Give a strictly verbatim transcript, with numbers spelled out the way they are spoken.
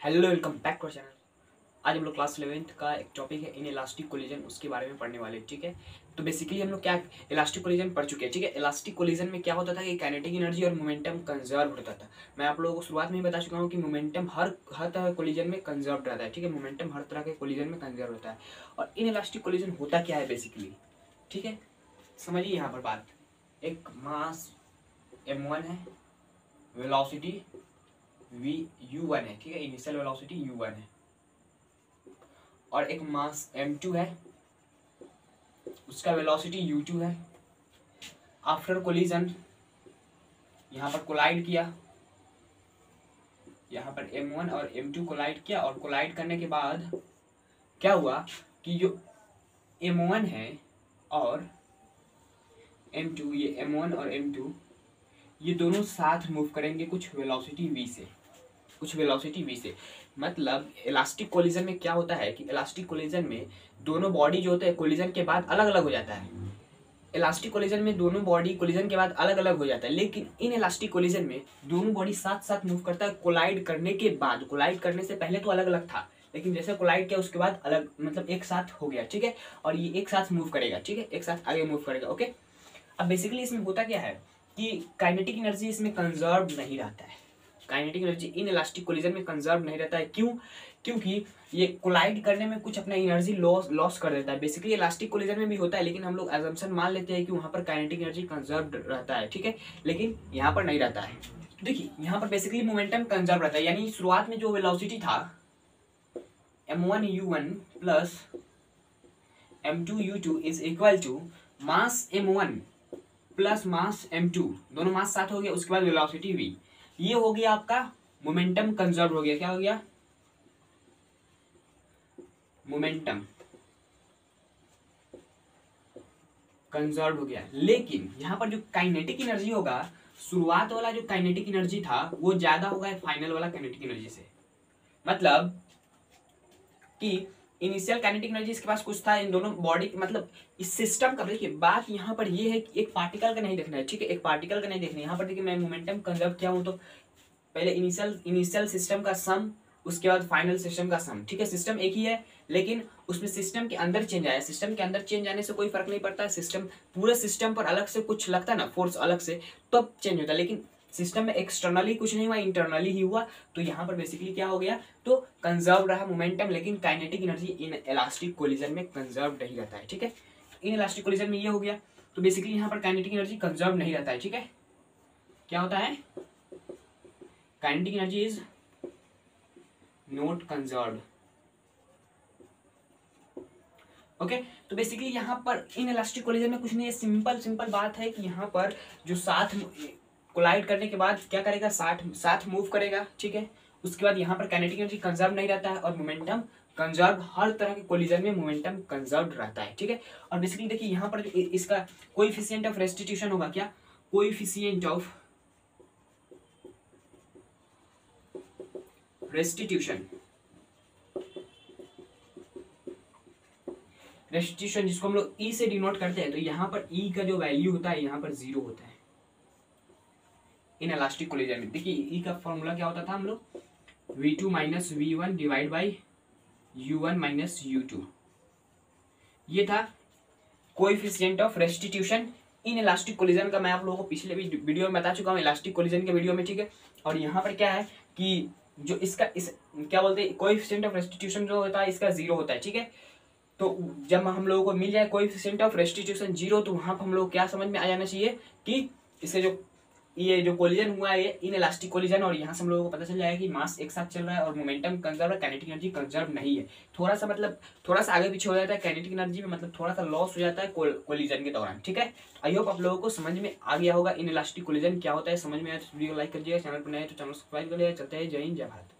Hello welcome back to channel. आज हम लोग क्लास इलेवेंथ का एक टॉपिक है इन इलास्टिक कोलिजन, उसके बारे में पढ़ने वाले। ठीक है, तो बेसिकली हम लोग क्या इलास्टिक कोलिजन पढ़ चुके हैं। ठीक है, इलास्टिक कोलिजन में क्या होता था कि काइनेटिक एनर्जी और मोमेंटम कंजर्व होता था। मैं आप लोगों को शुरुआत में ही बता चुका हूँ कि मोमेंटम हर हर तरह के कोलिजन में कंजर्व रहता है। ठीक है, मोमेंटम हर तरह के कोलिजन में कंजर्व रहता है। और इन इलास्टिक कोलिजन होता क्या है बेसिकली, ठीक है, समझिए यहाँ पर बात। एक मास एम वन है, वेलोसिटी वी यू वन है। ठीक है, इनिशियल वेलोसिटी यू वन है, और एक मास एम टू है, उसका वेलोसिटी यू टू है। आफ्टर कोलिजन यहाँ पर कोलाइड किया, यहाँ पर एम वन और एम टू कोलाइड किया, और कोलाइड करने के बाद क्या हुआ कि जो एम वन है और एम टू, ये एम वन और एम टू ये दोनों साथ मूव करेंगे कुछ वेलोसिटी v से, कुछ वेलोसिटी v से। मतलब इलास्टिक कोलिजन में क्या होता है कि इलास्टिक कोलिजन में दोनों बॉडी जो होते हैं कोलिजन के बाद अलग अलग हो जाता है। इलास्टिक कोलिजन में दोनों बॉडी कोलिजन के बाद अलग अलग हो जाता है, लेकिन इन इलास्टिक कोलिजन में दोनों बॉडी साथ साथ मूव करता है कोलाइड करने के बाद। कोलाइड करने से पहले तो अलग अलग था, लेकिन जैसे कोलाइड किया उसके बाद अलग, मतलब एक साथ हो गया। ठीक है, और ये एक साथ मूव करेगा। ठीक है, एक साथ आगे मूव करेगा। ओके, अब बेसिकली इसमें होता क्या है कि काइनेटिक एनर्जी इसमें कंजर्व नहीं रहता है। Kinetic energy inelastic collision में कंजर्व नहीं रहता है। क्यों? क्योंकि ये कोलाइड करने में कुछ अपना एनर्जी लॉस लॉस कर देता है। बेसिकली इलास्टिक कोलिजन में भी होता है, लेकिन हम लोग एजम्पशन मान लेते हैं कि वहाँ पर काइनेटिक एनर्जी कंजर्व रहता है। ठीक है, लेकिन यहाँ पर नहीं रहता है। देखिए यहाँ पर बेसिकली मोमेंटम कंजर्व रहता है, यानी शुरुआत में जो वेलोसिटी था M one U one plus M two U two is equal to mass M one plus mass M two, दोनों मास साथ हो गया, उसके बाद वेलोसिटी v। ये हो गया आपका मोमेंटम कंजर्व हो गया। क्या हो गया? मोमेंटम कंजर्व हो गया। लेकिन यहाँ पर जो काइनेटिक एनर्जी होगा, शुरुआत वाला जो काइनेटिक एनर्जी था वो ज्यादा होगा फाइनल वाला काइनेटिक एनर्जी से। मतलब कि इनिशियल काइनेटिक एनर्जी इसके पास कुछ था, इन दोनों बॉडी, मतलब इस सिस्टम का। देखिए बात यहाँ पर ये है कि एक पार्टिकल का नहीं देखना है। ठीक है, एक पार्टिकल का नहीं देखना है। यहाँ पर देखिए मैं मोमेंटम कंजर्व किया हूँ, तो पहले इनिशियल इनिशियल सिस्टम का सम, उसके बाद फाइनल सिस्टम का सम। ठीक है, सिस्टम एक ही है, लेकिन उसमें सिस्टम के अंदर चेंज आया। सिस्टम के अंदर चेंज आने से कोई फर्क नहीं पड़ता है। सिस्टम पूरे सिस्टम पर अलग से कुछ लगता है ना, फोर्स अलग से, तब चेंज होता है। लेकिन सिस्टम में एक्सटर्नली कुछ नहीं हुआ, इंटरनली ही हुआ। तो यहाँ पर बेसिकली क्या हो गया, तो कंजर्व रहा मोमेंटम, लेकिन kinetic energy inelastic collision में कंजर्व नहीं रहता है। ठीक है, इन इलास्टिक कोलिजन में ये हो गया। तो बेसिकली यहाँ पर काइनेटिक एनर्जी कंजर्व नहीं रहता है। ठीक है, क्या होता है? Kinetic energy is not conserved. Okay, तो बेसिकली यहाँ पर इन इलास्टिक कोलिजन में कुछ नहीं है, सिंपल सिंपल बात है कि यहाँ पर जो साथ कोलाइड करने के बाद क्या करेगा, साथ साथ मूव करेगा। ठीक है, उसके बाद यहाँ पर काइनेटिक एनर्जी कंजर्व नहीं रहता है, और मोमेंटम कंजर्व, हर तरह के कोलिजन में मोमेंटम कंजर्व रहता है। ठीक है, और बेसिकली देखिए यहाँ पर जो इसका कोएफिशिएंट ऑफ रेस्टिट्यूशन होगा, क्या कोएफिशिएंट ऑफ रेस्टिट्यूशन, रेस्टिट्यूशन जिसको हम लोग ई से डिनोट करते हैं, तो यहाँ पर ई का जो वैल्यू होता है यहाँ पर जीरो होता है इन इलास्टिक कोलिजन में। देखिए ई का फॉर्मूला क्या होता था हम लोग, V two minus V one divide by U one minus U two. ये था coefficient of restitution inelastic collision का। मैं आप लोगों को पिछले भी वीडियो में बता चुका हूँ, इलास्टिक कोलिजन के वीडियो में। ठीक है, और यहाँ पर क्या है कि जो इसका इस क्या बोलते हैं कोएफिशिएंट ऑफ रेस्टिट्यूशन जो होता है इसका जीरो होता है। ठीक है, तो जब हम लोगों को मिल जाए कोएफिशिएंट ऑफ रेस्टिट्यूशन जीरो, तो वहां पर हम लोग क्या समझ में आ जाना चाहिए कि इसे जो ये जो कोलिजन हुआ है इन इलास्टिक कोलिजन, और यहाँ से हम लोगों को पता चल जाएगा कि मास एक साथ चल रहा है और मोमेंटम कंजर्व है, काइनेटिक एनर्जी कंजर्व नहीं है। थोड़ा सा मतलब थोड़ा सा आगे पीछे हो जाता है काइनेटिक एनर्जी में, मतलब थोड़ा सा लॉस हो जाता है कोलिजन के दौरान। ठीक है, आई होप आप लोगों को समझ में आ गया होगा इन इलास्टिक कोलिजन क्या होता है। समझ में आया तो वीडियो लाइक कर दीजिएगा, चैनल पर नए तो चैनल सब्सक्राइब कर लिया। चलते हैं, जय हिंद जय भारत।